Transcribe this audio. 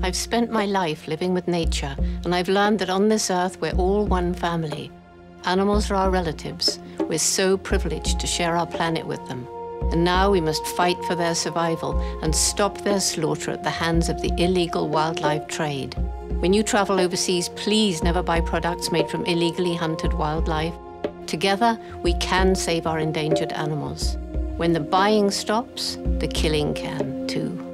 I've spent my life living with nature, and I've learned that on this earth, we're all one family. Animals are our relatives. We're so privileged to share our planet with them. And now we must fight for their survival and stop their slaughter at the hands of the illegal wildlife trade. When you travel overseas, please never buy products made from illegally hunted wildlife. Together, we can save our endangered animals. When the buying stops, the killing can too.